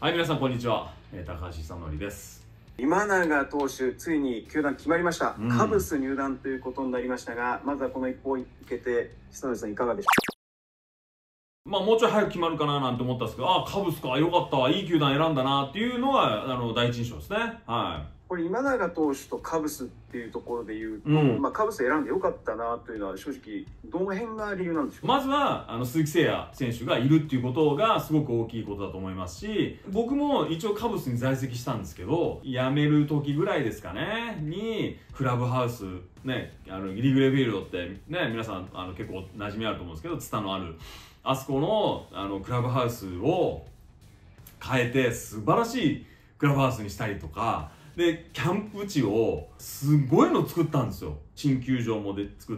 はい、皆さんこんにちは。高橋久典です。 今永投手、ついに球団決まりました。カブス入団ということになりましたが、まずはこの一報を受けて、久典さんいかがでしょうか。もうちょい早く決まるかななんて思ったんですけど、カブスか、よかったわ、いい球団選んだなっていうのが第一印象ですね。はい。 これ今永投手とカブスっていうところでいうと、カブス選んでよかったなというのは正直どの辺が理由なんでしょうか。 まずは鈴木誠也選手がいるっていうことがすごく大きいことだと思いますし、僕も一応カブスに在籍したんですけど、辞める時ぐらいですかねにクラブハウスね、リグレフィールドってね、皆さん結構馴染みあると思うんですけど、ツタのあるあそこのクラブハウスを変えて素晴らしいクラブハウスにしたりとかで、キャンプ地をすごいの作ったんですよ。新球場も作って、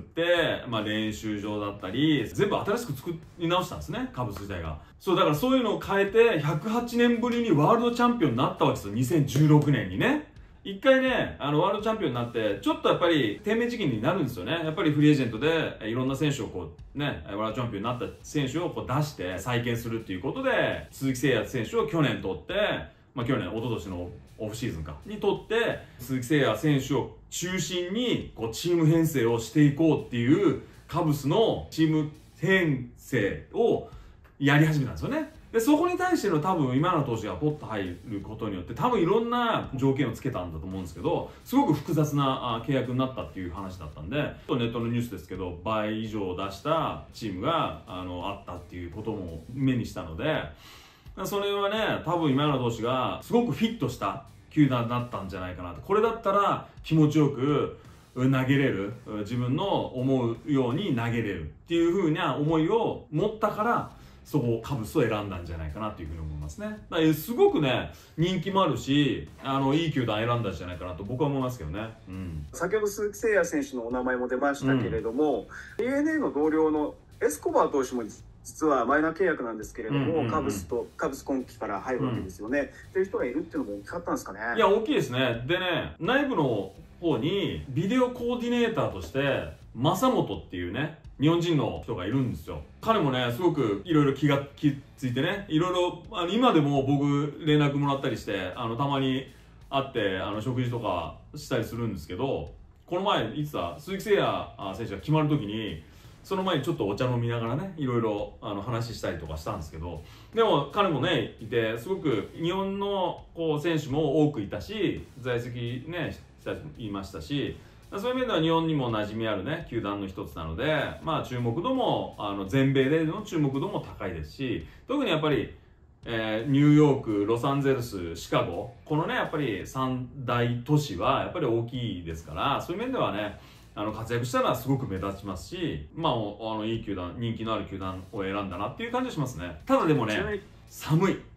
練習場だったり全部新しく作り直したんですね、カブス自体が。そうだから、そういうのを変えて108年ぶりにワールドチャンピオンになったわけですよ。2016年にね、一回ね、ワールドチャンピオンになってちょっとやっぱり低迷時期になるんですよね。やっぱりフリーエージェントでいろんな選手をこうね、ワールドチャンピオンになった選手をこう出して再建するっていうことで、鈴木誠也選手を去年取って、去年、一昨年のオフシーズンにとって、鈴木誠也選手を中心にこうチーム編成をしていこうっていうカブスのチーム編成をやり始めたんですよね。で、そこに対しての多分今永投手がポッと入ることによって多分いろんな条件をつけたんだと思うんですけど、すごく複雑な契約になったっていう話だったんで、ネットのニュースですけど倍以上出したチームがあったっていうことも目にしたので、それはね、多分今永投手がすごくフィットした球団だったんじゃないかなと。これだったら気持ちよく投げれる、自分の思うように投げれるっていう風な思いを持ったから、そこをカブスを選んだんじゃないかなというふうに思いますね。だからすごくね、人気もあるし、いい球団選んだんじゃないかなと僕は思いますけどね。 先ほど鈴木誠也選手のお名前も出ましたけれども、DNA の同僚のエスコバー投手も実はマイナー契約なんですけれども、カブス今季から入るわけですよね。っていう人がいるっていうのも大きかったんですかね。 いや、大きいですね。でね、内部の方にビデオコーディネーターとして正本っていうね、日本人の人がいるんですよ。彼もね、すごくいろいろ気ついてね、いろいろ今でも僕連絡もらったりしてたまに会って食事とかしたりするんですけど、この前いつだ、鈴木誠也選手が決まる時にその前にちょっとお茶飲みながらね、いろいろ話したりとかしたんですけど、でも彼もねいて、すごく日本の選手も多くいたし、在籍ねいましたし、そういう意味では日本にも馴染みあるね球団の一つなので、注目度も全米での注目度も高いですし、特にやっぱりニューヨーク、ロサンゼルス、シカゴ、このねやっぱり三大都市はやっぱり大きいですから、そういう面ではね活躍したらすごく目立ちますし、いい球団、人気のある球団を選んだなっていう感じがしますね。ただでもね、寒い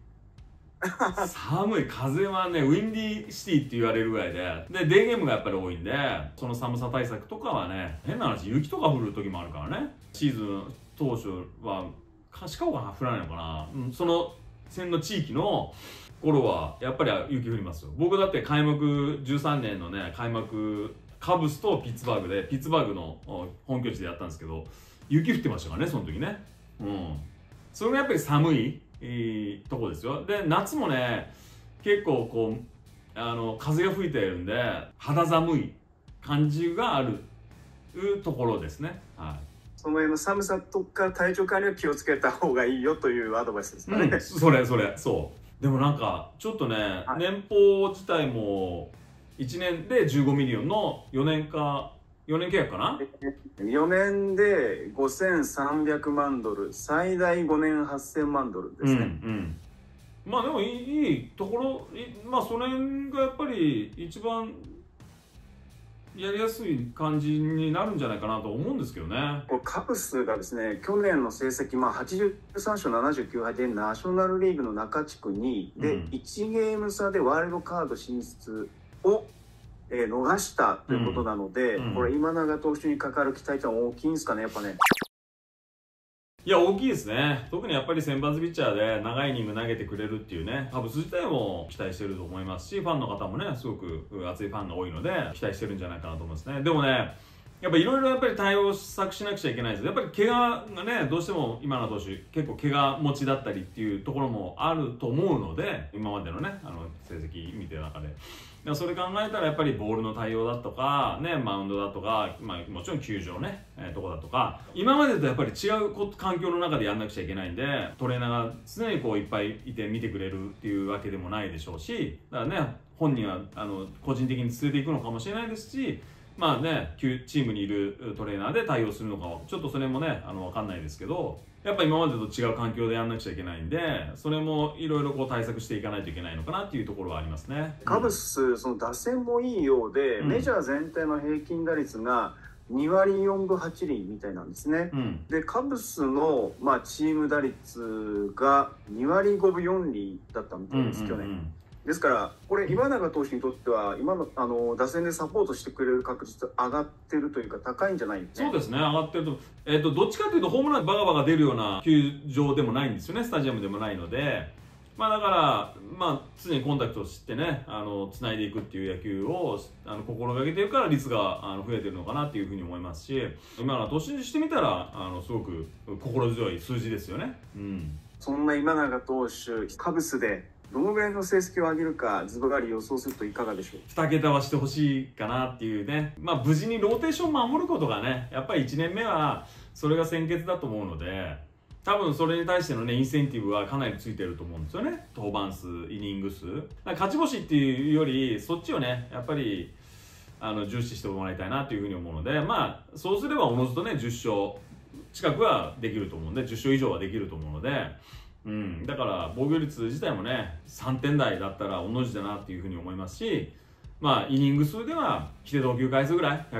風はね、ウィンディーシティって言われるぐらいで、デーゲームがやっぱり多いんで、その寒さ対策とかはね、変な話、雪とか降る時もあるからね。シーズン当初はシカゴが降らないのかな、その辺の地域の頃はやっぱり雪降りますよ。僕だって開幕13年のね、開幕カブスとピッツバーグで、ピッツバーグの本拠地でやったんですけど、雪降ってましたからね、その時ね。それがやっぱり寒いとこですよ。で、夏もね、結構こう風が吹いているんで肌寒い感じがあるところですね。 その辺の寒さとか体調管理は気をつけた方がいいよというアドバイスですかね。 それそう。でもなんかちょっとね、年俸自体も1年で15ミリオンの4年契約かな。 4年で5300万ドル、最大5年8000万ドルですね。 でもいいところ、その辺がやっぱり一番やりやすい感じになるんじゃないかなと思うんですけどね。 カブスがですね、去年の成績、83勝79敗でナショナルリーグの中地区2位で、1ゲーム差でワイルドカード進出を逃したということなので、これ今永投手にかかる期待は大きいんですかね、やっぱね。 いや、大きいですね。特にやっぱり先発ピッチャーで長いイニング投げてくれるっていうね、カブス自体も期待してると思いますし、ファンの方もね、すごく熱いファンが多いので期待してるんじゃないかなと思いますね。でもね、 やっぱいろいろやっぱり対応策しなくちゃいけないです。やっぱり怪我がね、どうしても今の投手結構怪我持ちだったりっていうところもあると思うので、今までのね成績見てる中で、それ考えたらやっぱりボールの対応だとかね、マウンドだとか、もちろん球場ね、とこだとか、今までとやっぱり違う環境の中でやんなくちゃいけないんで、トレーナーが常にこういっぱいいて見てくれるっていうわけでもないでしょうし、だからね、本人は個人的に連れていくのかもしれないですし、まあね、チームにいるトレーナーで対応するのかちょっとそれもね分かんないですけど、やっぱ今までと違う環境でやんなくちゃいけないんで、それもいろいろこう対策していかないといけないのかなっていうところはありますね。 カブス、その打線もいいようで、メジャー全体の平均打率が2割4分8厘みたいなんですね。でカブスの、チーム打率が2割5分4厘だったみたいです、去年。ですからこれ今永投手にとっては今の打線でサポートしてくれる確率上がってるというか高いんじゃないんですね。 そうですね、上がってると、どっちかというとホームランバカバカ出るような球場でもないんですよね、スタジアムでもないので、だから常にコンタクトしてねつないでいくっていう野球を心がけてるから率が増えてるのかなっていうふうに思いますし、今永投手にしてみたらすごく心強い数字ですよね。 そんな今永投手、カブスでどのぐらいの成績を上げるかズバリ予想するといかがでしょう。 2桁はしてほしいかなっていうね、無事にローテーション守ることがね、やっぱり1年目はそれが先決だと思うので、多分それに対してのねインセンティブはかなりついてると思うんですよね。登板数、イニング数、勝ち星っていうよりそっちをねやっぱり重視してもらいたいなというふうに思うので、そうすればおのずとね10勝近くはできると思うんで、10勝以上はできると思うので、だから防御率自体もね3点台だったらおの字だなっていうふうに思いますし、イニング数では規定投球回数ぐらい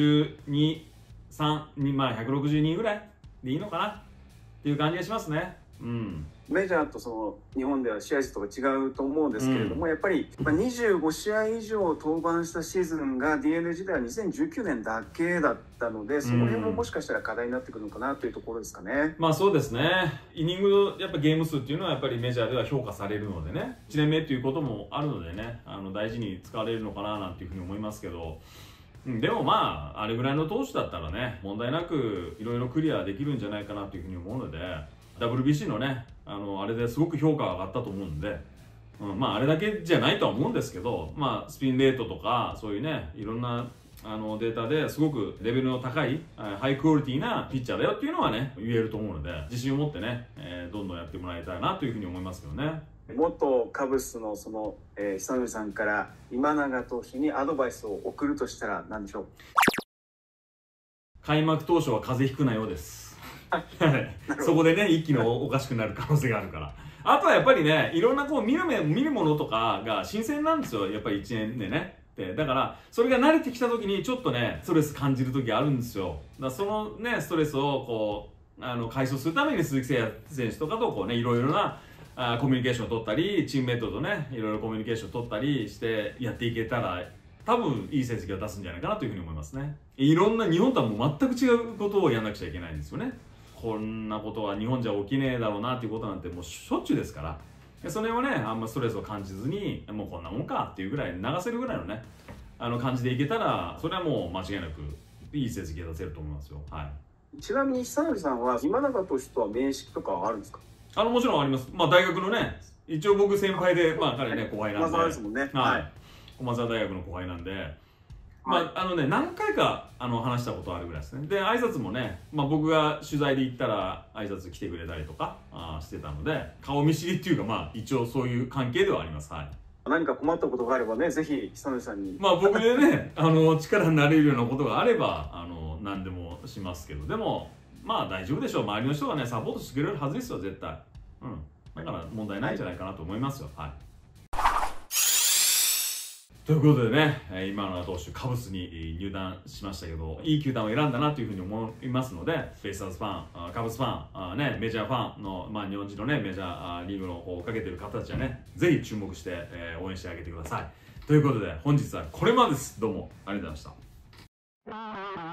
162、162ぐらいでいいのかなっていう感じがしますね。 メジャーとその日本では試合数とか違うと思うんですけれども、やっぱり25試合以上登板したシーズンが DNA 時代は2019年だけだったので、その辺ももしかしたら課題になってくるのかなというところですかね。 そうですね、イニングやっぱゲーム数っていうのはやっぱりメジャーでは評価されるのでね、1年目っていうこともあるのでね大事に使われるのかななんていうふうに思いますけど、でもあれぐらいの投手だったらね問題なくいろいろクリアできるんじゃないかなというふうに思うので、WBC のねあれですごく評価が上がったと思うんで、あれだけじゃないとは思うんですけど、スピンレートとかそういうねいろんなデータですごくレベルの高いハイクオリティなピッチャーだよっていうのはね言えると思うので、自信を持ってね、どんどんやってもらいたいなというふうに思いますけどね。 元カブスの久典さんから今永投手にアドバイスを送るとしたら何でしょう。 開幕当初は風邪ひくなようです。そこでね一気におかしくなる可能性があるから。あとはやっぱりねいろんな見るものとかが新鮮なんですよ、やっぱり1年でね。だからそれが慣れてきた時にちょっとねストレス感じる時あるんですよ。だからそのねストレスを解消するために鈴木誠也選手とかといろいろなコミュニケーションを取ったり、チームメイトとねいろいろコミュニケーションを取ったりしてやっていけたら多分いい成績を出すんじゃないかなというふうに思いますね。いろんな日本とはもう全く違うことをやらなくちゃいけないんですよね。こんなことは日本じゃ起きねえだろうなっていうことなんてもうしょっちゅうですから、それをねあんまストレスを感じずにもうこんなもんかっていうぐらい流せるぐらいのね感じでいけたら、それはもう間違いなくいい成績が出せると思いますよ。 ちなみに久典さんは今永投手とは面識とかはあるんですか。 もちろんあります。大学のね一応僕先輩で彼ね後輩なんで、 小松沢大学の後輩なんで、何回か話したことあるぐらいですね。で挨拶もね、僕が取材で行ったら挨拶来てくれたりとかしてたので、顔見知りっていうか一応そういう関係ではあります。 何か困ったことがあればねぜひ久典さんに僕でね力になれるようなことがあれば何でもしますけど、でも大丈夫でしょう。周りの人がねサポートしてくれるはずですよ絶対。だから問題ないんじゃないかなと思いますよ。ということでね、今の投手カブスに入団しましたけど、いい球団を選んだなというふうに思いますので、ベイスターズファン、カブスファン、メジャーファンの、日本人のねメジャーリーグの追っかけてる方たちはねぜひ注目して、応援してあげてください。ということで本日はこれまでです。どうもありがとうございました。